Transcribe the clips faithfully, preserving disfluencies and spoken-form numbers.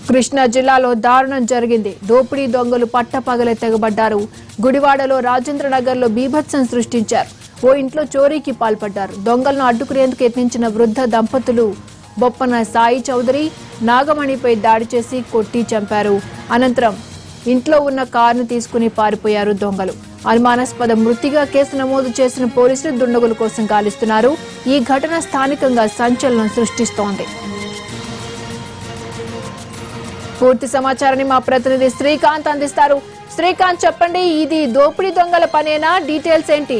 కృష్ణా జిల్లాలో దారుణం జరిగింది. దోపిడీ దొంగలు పట్టపగలే తెగబడ్డారు. గుడివాడలో రాజేంద్ర నగర్లో బీభత్సం సృష్టించారు. ఓ ఇంట్లో చోరీకి పాల్పడ్డారు. దొంగలను అడ్డుకునేందుకు యత్నించిన వృద్ధ దంపతులు బొప్పన సాయి చౌదరి నాగమణిపై దాడి చేసి కొట్టి చంపారు. అనంతరం ఇంట్లో ఉన్న కారును తీసుకుని పారిపోయారు దొంగలు. అనుమానాస్పద మృతిగా కేసు నమోదు చేసిన పోలీసులు దుండగుల కోసం గాలిస్తున్నారు. ఈ ఘటన స్థానికంగా సంచలనం సృష్టిస్తోంది. పూర్తి సమాచారాన్ని మా ప్రతినిధి శ్రీకాంత్ అందిస్తారు. శ్రీకాంత్, చెప్పండి, ఇది దోపిడీ దొంగల పనేనా? డీటెయిల్స్ ఏంటి?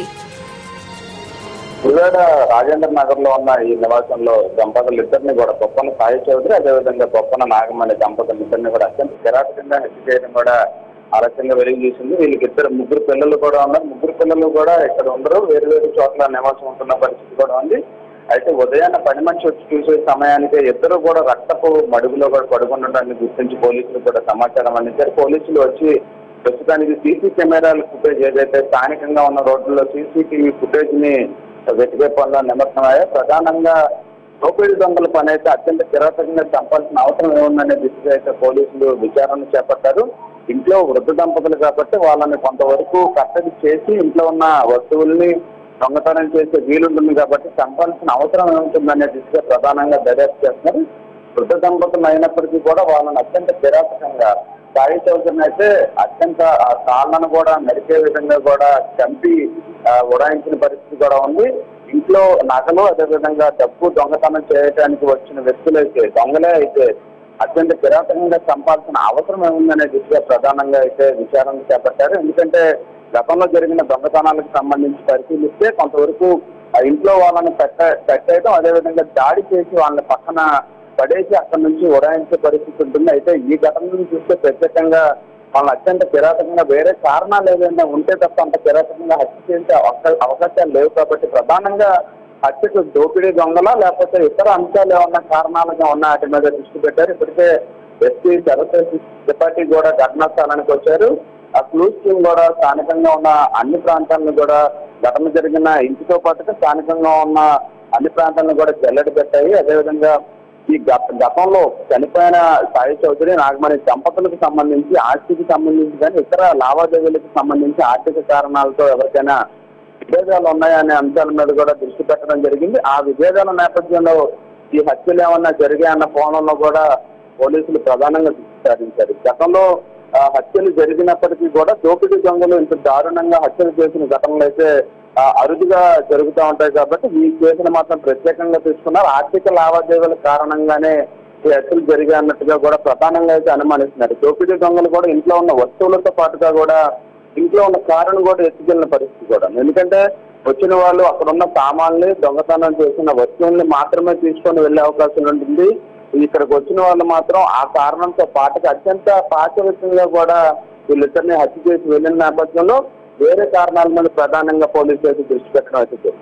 గుడివాడ రాజేంద్ర నగర్ లో ఉన్న ఈ నివాసంలో దంపతులు ఇద్దరిని కూడా బొప్పన సాయి చౌదరి అదేవిధంగా బొప్పన నాగమణి దంపతులు ఇద్దరిని కూడా అత్యంత కిరాటకంగా హత్య చేయడం కూడా ఆలస్యంగా వెలుగు చూసింది. వీళ్ళకి ఇద్దరు ముగ్గురు పిల్లలు కూడా ఉన్నారు. ముగ్గురు పిల్లలు కూడా ఇక్కడ ఉండరు, వేరు వేరు చోట్ల నివాసం ఉంటున్న పరిస్థితి కూడా ఉంది. అయితే ఉదయాన్న పని మనిషి వచ్చి చూసే సమయానికి ఇద్దరు కూడా రక్తపు మడుగులో కూడా పడుకుండటాన్ని గుర్తించి పోలీసులు కూడా సమాచారం అందించారు. పోలీసులు వచ్చి ప్రస్తుతానికి సీసీ కెమెరాల ఫుటేజ్ ఏదైతే స్థానికంగా ఉన్న రోడ్లలో సీసీటీవీ ఫుటేజ్ ని వెతికే పనుల్లో నిమగ్నమయ్యాయి. ప్రధానంగా దోపిడీ దొంగల పని అయితే అత్యంత కిరాతకంగా చంపాల్సిన అవసరం ఏముందనే దిశగా అయితే పోలీసులు విచారణ చేపట్టారు. ఇంట్లో వృద్ధ దంపతులు కాబట్టి వాళ్ళని కొంతవరకు కట్టడి చేసి ఇంట్లో ఉన్న వస్తువుల్ని దొంగతనం చేసే వీలుంటుంది కాబట్టి చంపాల్సిన అవసరం ఏముంటుందనే దిశగా ప్రధానంగా దర్యాప్తు చేస్తున్నారు. వృద్ధ దంపతులు అయినప్పటికీ కూడా వాళ్ళని అత్యంత కిరాతకంగా సాయి చౌదరిని అయితే అత్యంత కాళ్ళను కూడా నరికే విధంగా కూడా చంపి ఉడాయించిన పరిస్థితి కూడా ఉంది. ఇంట్లో నగలు అదేవిధంగా డబ్బు దొంగతనం చేయడానికి వచ్చిన వ్యక్తులైతే దొంగలే అయితే అత్యంత కిరాతకంగా చంపాల్సిన అవసరం ఏముందనే దిశగా ప్రధానంగా అయితే విచారణ చేపట్టారు. ఎందుకంటే గతంలో జరిగిన దొంగతనాలకు సంబంధించి పరిశీలిస్తే కొంతవరకు ఆ ఇంట్లో వాళ్ళని పెట్ట పెట్టేయడం అదేవిధంగా దాడి చేసి వాళ్ళని పక్కన పడేసి అక్కడి నుంచి ఉడాయించే పరిస్థితి ఉంటుంది. అయితే ఈ ఘటనను చూస్తే ప్రత్యేకంగా వాళ్ళని అత్యంత కిరాతకంగా వేరే కారణాలు ఏదైనా ఉంటే తప్ప అంత కిరాతకంగా హత్య చేసే అవకాశాలు లేవు కాబట్టి ప్రధానంగా హత్యకు దోపిడీ దొంగలా లేకపోతే ఇతర అంశాలు ఏమన్నా కారణాలుగా ఉన్న వాటి మీద దృష్టి పెట్టారు. ఇప్పటికే ఎస్పీ సరస్వతి త్రిపాఠి కూడా ఘటనా స్థలానికి వచ్చారు. ఆ క్లూస్ టీమ్ కూడా స్థానికంగా ఉన్న అన్ని ప్రాంతాలను కూడా ఘటన జరిగిన ఇంటితో పాటుగా స్థానికంగా ఉన్న అన్ని ప్రాంతాలను కూడా జల్లెడ పెట్టాయి. అదేవిధంగా ఈ గత గతంలో చనిపోయిన సాయి చౌదరి నాగమణి దంపతులకు సంబంధించి ఆస్తికి సంబంధించి కానీ ఇతర లావాదేవీలకు సంబంధించి ఆర్థిక కారణాలతో ఎవరికైనా విభేదాలు ఉన్నాయనే అంశాల మీద కూడా దృష్టి పెట్టడం జరిగింది. ఆ విభేదాల నేపథ్యంలో ఈ హత్యలు ఏమన్నా జరిగాయన్న కోణంలో కూడా పోలీసులు ప్రధానంగా దృష్టి సారించారు. గతంలో హత్యలు జరిగినప్పటికీ కూడా దోపిడీ దొంగలు ఇంత దారుణంగా హత్యలు చేసిన ఘటనలు అయితే అరుదుగా జరుగుతూ ఉంటాయి కాబట్టి ఈ కేసును మాత్రం ప్రత్యేకంగా తీసుకున్నారు. ఆర్థిక లావాదేవీల కారణంగానే ఈ హత్యలు జరిగాయన్నట్టుగా కూడా ప్రధానంగా అయితే అనుమానిస్తున్నారు. దోపిడీ దొంగలు కూడా ఇంట్లో ఉన్న వస్తువులతో పాటుగా కూడా ఇంట్లో ఉన్న కారును కూడా ఎత్తుకెళ్లిన పరిస్థితి కూడా. ఎందుకంటే వచ్చిన వాళ్ళు అక్కడ ఉన్న సామాన్ని దొంగతనం చేసిన వస్తువుల్ని మాత్రమే తీసుకొని వెళ్లే అవకాశం ఉంటుంది. ఇక్కడికి వచ్చిన వాళ్ళు మాత్రం ఆ కారణంతో పాటుగా అత్యంత పాశవికంగా కూడా వీళ్ళిద్దరిని హత్య చేసి వెళ్లిన నేపథ్యంలో వేరే కారణాల మీద ప్రధానంగా పోలీసులు అయితే దృష్టి పెట్టడం అయితే.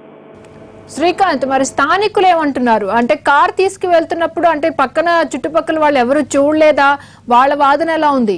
శ్రీకాంత్, మరి స్థానికులు ఏమంటున్నారు? అంటే కార్ తీసుకువెళ్తున్నప్పుడు అంటే పక్కన చుట్టుపక్కల వాళ్ళు ఎవరు చూడలేదా? వాళ్ళ వాదన ఎలా ఉంది?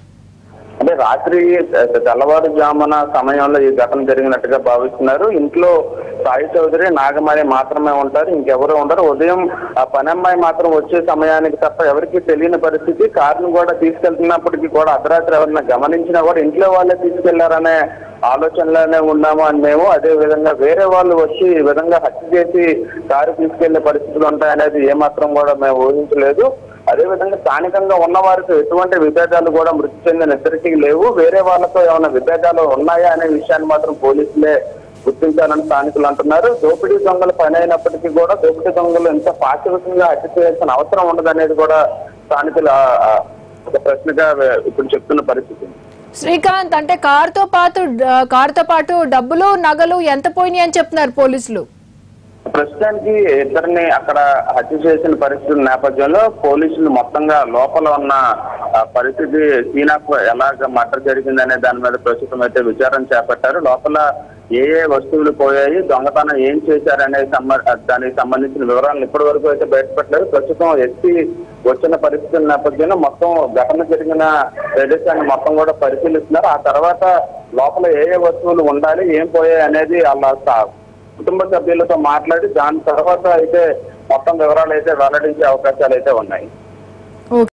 అంటే రాత్రి తెల్లవారుజామున సమయంలో ఈ ఘటన జరిగినట్టుగా భావిస్తున్నారు. ఇంట్లో సాయి చౌదరి నాగమణి మాత్రమే ఉంటారు, ఇంకెవరు ఉండరు. ఉదయం ఆ పని అమ్మాయి మాత్రం వచ్చే సమయానికి తప్ప ఎవరికి తెలియని పరిస్థితి. కారును కూడా తీసుకెళ్తున్నప్పటికీ కూడా అర్ధరాత్రి ఎవరైనా గమనించినా కూడా ఇంట్లో వాళ్ళే తీసుకెళ్లారనే ఆలోచనలోనే ఉన్నాము అని మేము. అదే విధంగా వేరే వాళ్ళు వచ్చి ఈ విధంగా హత్య చేసి కారు తీసుకెళ్లే పరిస్థితులు ఉంటాయనేది ఏమాత్రం కూడా మేము ఊహించలేదు. అదేవిధంగా స్థానికంగా ఉన్న వారికి ఎటువంటి విభేదాలు కూడా మృతి చెందిన ఇద్దరికీ లేవు. వేరే వాళ్ళతో ఏమైనా విభేదాలు ఉన్నాయా అనే విషయాన్ని మాత్రం పోలీసులే గుర్తించాలని స్థానికులు అంటున్నారు. దోపిడీ దొంగల పని అయినప్పటికీ కూడా దోపిడీ దొంగలు ఎంత పాశవికంగా హత్య చేయాల్సిన అవసరం ఉండదనేది కూడా స్థానికులు ఒక ప్రశ్నగా ఇప్పుడు చెప్తున్న పరిస్థితి. శ్రీకాంత్, అంటే కారుతో పాటు కారుతో పాటు డబ్బులు నగలు ఎంత పోయినాయి అని చెప్తున్నారు పోలీసులు? ప్రస్తుతానికి ఇద్దరిని అక్కడ హత్య చేసిన పరిస్థితుల నేపథ్యంలో పోలీసులు మొత్తంగా లోపల ఉన్న పరిస్థితి సీనాకు ఎలాగ మర్డర్ జరిగిందనే దాని మీద ప్రస్తుతం అయితే విచారణ చేపట్టారు. లోపల ఏ ఏ వస్తువులు పోయాయి, దొంగతనం ఏం చేశారనే దానికి సంబంధించిన వివరాలను ఇప్పటి వరకు అయితే బయటపెట్టలేదు. ప్రస్తుతం ఎస్పీ వచ్చిన పరిస్థితుల నేపథ్యంలో మొత్తం ఘటన జరిగిన ప్రదేశాన్ని మొత్తం కూడా పరిశీలిస్తున్నారు. ఆ తర్వాత లోపల ఏ ఏ వస్తువులు ఉండాలి, ఏం పోయాయి అనేది వాళ్ళ కుటుంబ సభ్యులతో మాట్లాడి దాని తర్వాత అయితే మొత్తం వివరాలు అయితే వెల్లడించే అవకాశాలు అయితే ఉన్నాయి.